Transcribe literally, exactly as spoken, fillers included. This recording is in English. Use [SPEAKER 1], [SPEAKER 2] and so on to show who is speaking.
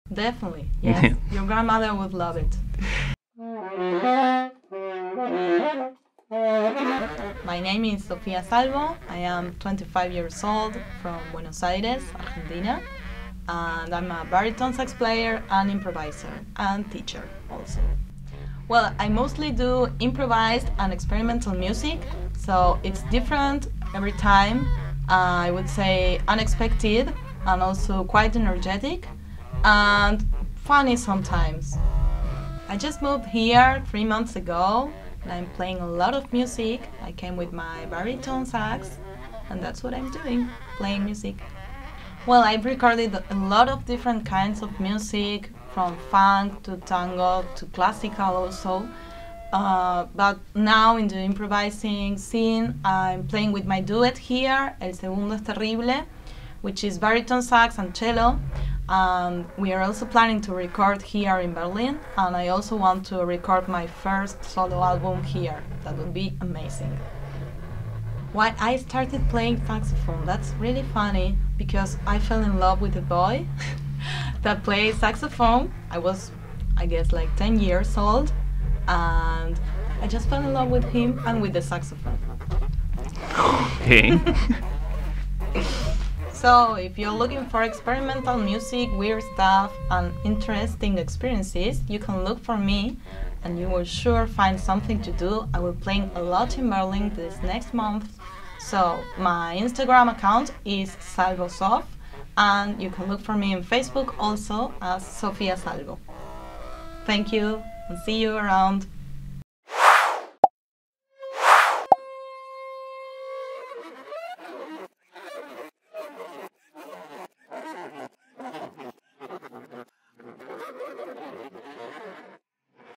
[SPEAKER 1] Definitely, yes. Your grandmother would love it. My name is Sofia Salvo. I am twenty-five years old from Buenos Aires, Argentina. And I'm a baritone sax player and improviser and teacher also. Well, I mostly do improvised and experimental music, so it's different every time. Uh, I would say unexpected and also quite energetic and funny sometimes. I just moved here three months ago and I'm playing a lot of music. I came with my baritone sax and that's what I'm doing, playing music. Well, I've recorded a lot of different kinds of music, from funk to tango to classical also. Uh, but now in the improvising scene, I'm playing with my duet here, El Segundo es Terrible, which is baritone sax and cello. Um, we are also planning to record here in Berlin, and I also want to record my first solo album here. That would be amazing. Why I started playing saxophone, that's really funny, because I fell in love with a boy that plays saxophone. I was, I guess, like ten years old, and I just fell in love with him and with the saxophone.
[SPEAKER 2] Okay.
[SPEAKER 1] So, if you're looking for experimental music, weird stuff, and interesting experiences, you can look for me, and you will sure find something to do. I will be playing a lot in Berlin this next month. So, my Instagram account is SalvoSof, and you can look for me on Facebook also as Sofia Salvo. Thank you, and see you around.